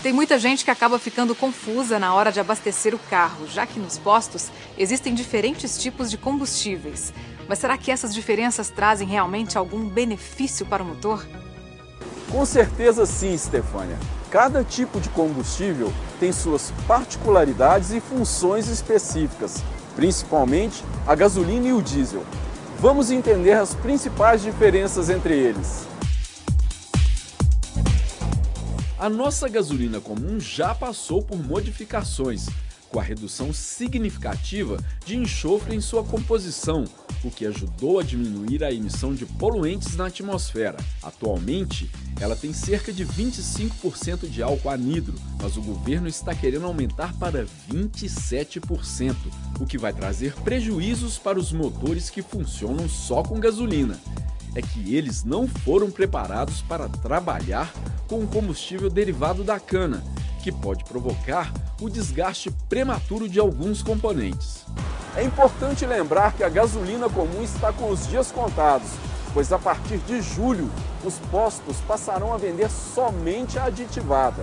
Tem muita gente que acaba ficando confusa na hora de abastecer o carro, já que nos postos existem diferentes tipos de combustíveis. Mas será que essas diferenças trazem realmente algum benefício para o motor? Com certeza sim, Stefânia. Cada tipo de combustível tem suas particularidades e funções específicas, principalmente a gasolina e o diesel. Vamos entender as principais diferenças entre eles. A nossa gasolina comum já passou por modificações, com a redução significativa de enxofre em sua composição, o que ajudou a diminuir a emissão de poluentes na atmosfera. Atualmente, ela tem cerca de 25% de álcool anidro, mas o governo está querendo aumentar para 27%, o que vai trazer prejuízos para os motores que funcionam só com gasolina. É que eles não foram preparados para trabalhar com o combustível derivado da cana, que pode provocar o desgaste prematuro de alguns componentes. É importante lembrar que a gasolina comum está com os dias contados, pois a partir de julho os postos passarão a vender somente a aditivada.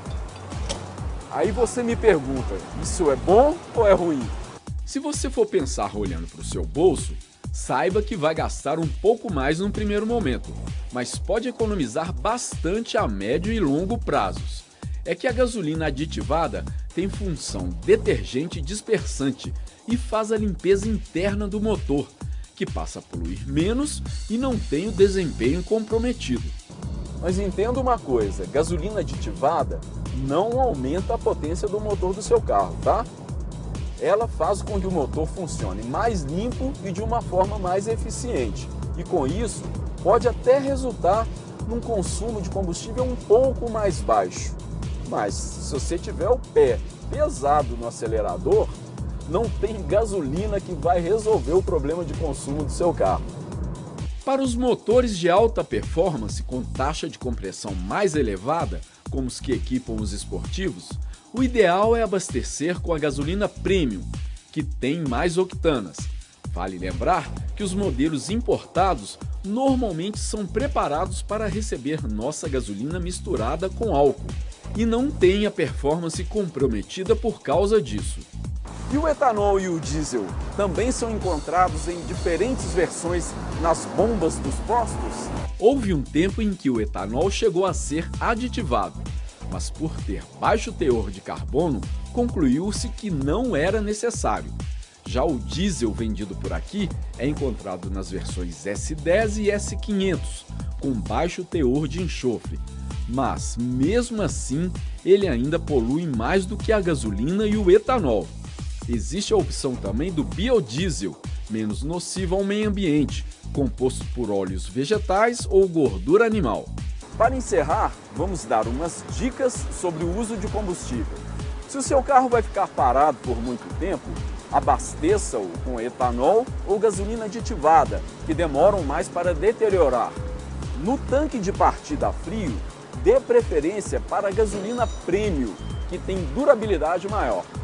Aí você me pergunta, isso é bom ou é ruim? Se você for pensar olhando para o seu bolso, saiba que vai gastar um pouco mais no primeiro momento, mas pode economizar bastante a médio e longo prazos. É que a gasolina aditivada tem função detergente e dispersante e faz a limpeza interna do motor, que passa a poluir menos e não tem o desempenho comprometido. Mas entenda uma coisa, gasolina aditivada não aumenta a potência do motor do seu carro, tá? Ela faz com que o motor funcione mais limpo e de uma forma mais eficiente. E com isso, pode até resultar num consumo de combustível um pouco mais baixo. Mas se você tiver o pé pesado no acelerador, não tem gasolina que vai resolver o problema de consumo do seu carro. Para os motores de alta performance com taxa de compressão mais elevada, como os que equipam os esportivos, o ideal é abastecer com a gasolina premium, que tem mais octanas. Vale lembrar que os modelos importados normalmente são preparados para receber nossa gasolina misturada com álcool e não têm a performance comprometida por causa disso. E o etanol e o diesel também são encontrados em diferentes versões nas bombas dos postos? Houve um tempo em que o etanol chegou a ser aditivado, mas por ter baixo teor de carbono, concluiu-se que não era necessário. Já o diesel vendido por aqui é encontrado nas versões S10 e S500, com baixo teor de enxofre. Mas, mesmo assim, ele ainda polui mais do que a gasolina e o etanol. Existe a opção também do biodiesel, menos nocivo ao meio ambiente, composto por óleos vegetais ou gordura animal. Para encerrar, vamos dar umas dicas sobre o uso de combustível. Se o seu carro vai ficar parado por muito tempo, abasteça-o com etanol ou gasolina aditivada, que demoram mais para deteriorar. No tanque de partida a frio, dê preferência para a gasolina premium, que tem durabilidade maior.